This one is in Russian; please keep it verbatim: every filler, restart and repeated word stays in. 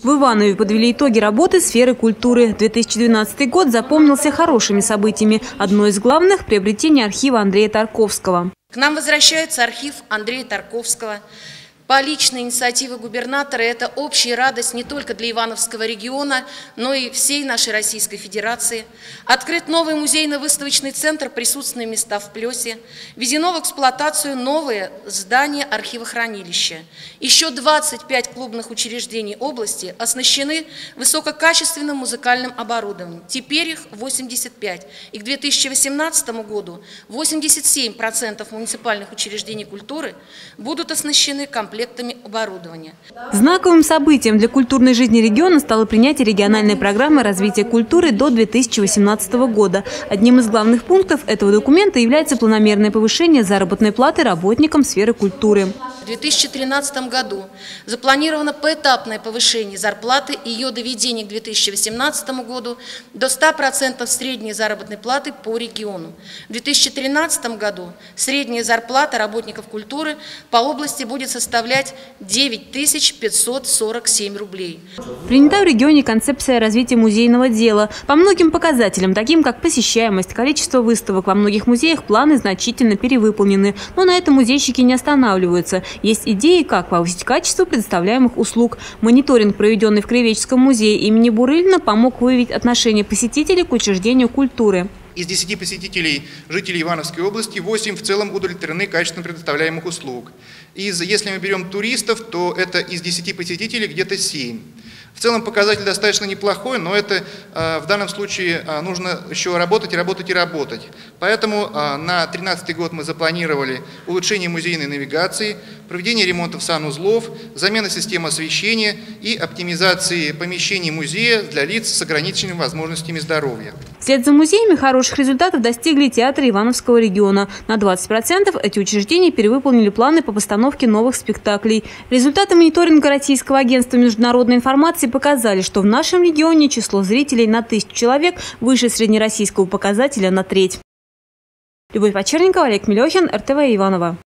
В Иванове подвели итоги работы сферы культуры. две тысячи двенадцатый год запомнился хорошими событиями. Одно из главных – приобретение архива Андрея Тарковского. К нам возвращается архив Андрея Тарковского. По личной инициативе губернатора это общая радость не только для Ивановского региона, но и всей нашей Российской Федерации. Открыт новый музейно-выставочный центр «Присутственные места в Плесе». Введено в эксплуатацию новое здание архивохранилища. Еще двадцать пять клубных учреждений области оснащены высококачественным музыкальным оборудованием. Теперь их восемьдесят пять. И к две тысячи восемнадцатому году восемьдесят семь процентов муниципальных учреждений культуры будут оснащены комплектами оборудования. Знаковым событием для культурной жизни региона стало принятие региональной программы развития культуры до две тысячи восемнадцатого года. Одним из главных пунктов этого документа является планомерное повышение заработной платы работникам сферы культуры. В две тысячи тринадцатом году запланировано поэтапное повышение зарплаты и ее доведение к две тысячи восемнадцатому году до ста процентов средней заработной платы по региону. В две тысячи тринадцатом году средняя зарплата работников культуры по области будет составлять девять тысяч пятьсот сорок семь рублей. Принята в регионе концепция развития музейного дела. По многим показателям, таким как посещаемость, количество выставок во многих музеях, планы значительно перевыполнены. Но на этом музейщики не останавливаются. Есть идеи, как повысить качество предоставляемых услуг. Мониторинг, проведенный в Краеведческом музее имени Бурылина, помог выявить отношение посетителей к учреждению культуры. Из десяти посетителей жителей Ивановской области восемь в целом удовлетворены качеством предоставляемых услуг. Из, если мы берем туристов, то это из десяти посетителей где-то семь. В целом показатель достаточно неплохой, но это э, в данном случае э, нужно еще работать, работать и работать. Поэтому э, на две тысячи тринадцатый год мы запланировали улучшение музейной навигации, проведение ремонтов санузлов, замена системы освещения и оптимизации помещений музея для лиц с ограниченными возможностями здоровья. Вслед за музеями хороших результатов достигли театры Ивановского региона. На двадцать процентов эти учреждения перевыполнили планы по постановке новых спектаклей. Результаты мониторинга Российского агентства международной информации показали, что в нашем регионе число зрителей на тысячу человек выше среднероссийского показателя на треть. Любовь Почерникова, Олег Милохин, эр тэ вэ Иваново.